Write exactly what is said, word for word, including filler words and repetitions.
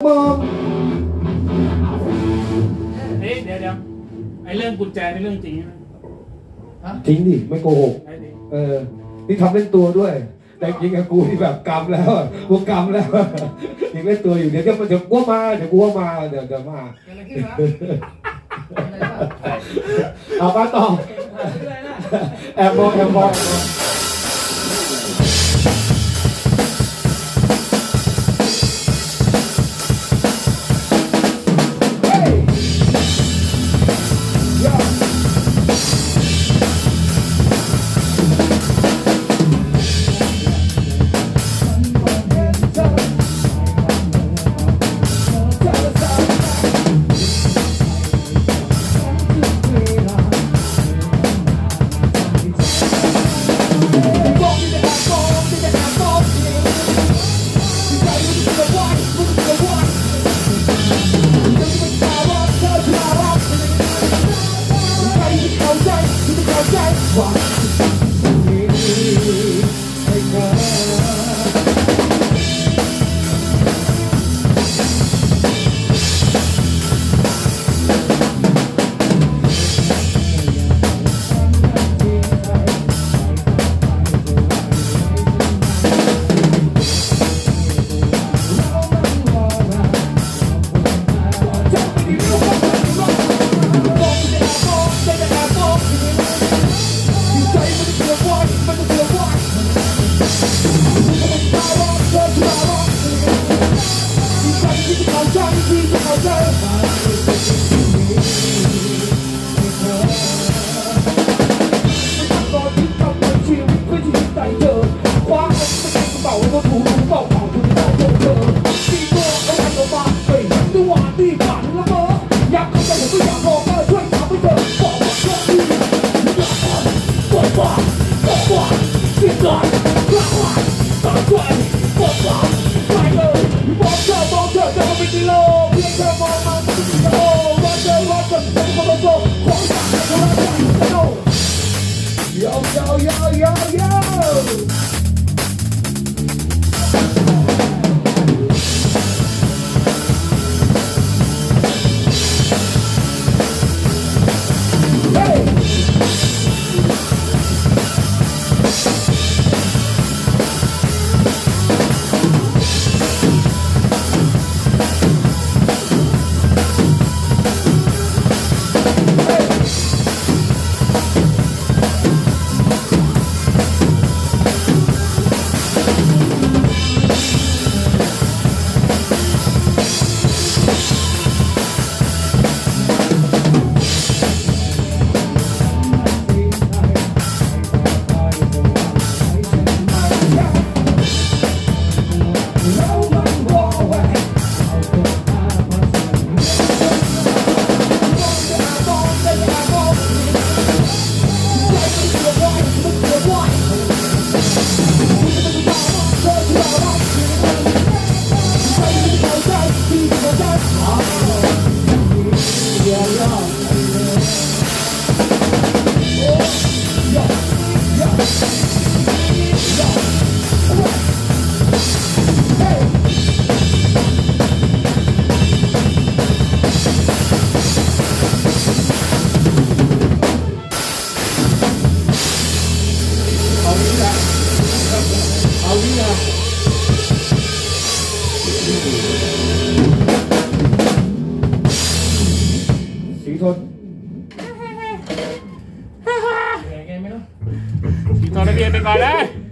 มองเฮ้ยเดี๋ยวเดี๋ยวไอ้เรื่องกุญแจนี่เรื่องจริงนะจริงดิไม่โกหกเออนี่ทำเล่นตัวด้วยแต่จริงกับกูที่แบบกำแล้วกูกำแล้วยังเล่นตัวอยู่เดี๋ยวจะเดี๋ยวกูมาเดี๋ยวกูมาเดี๋ยวเดี๋ยวมาเอามาต่อแอบมองแอบมองสีทนสีทนระเบียนไปก่อนเลย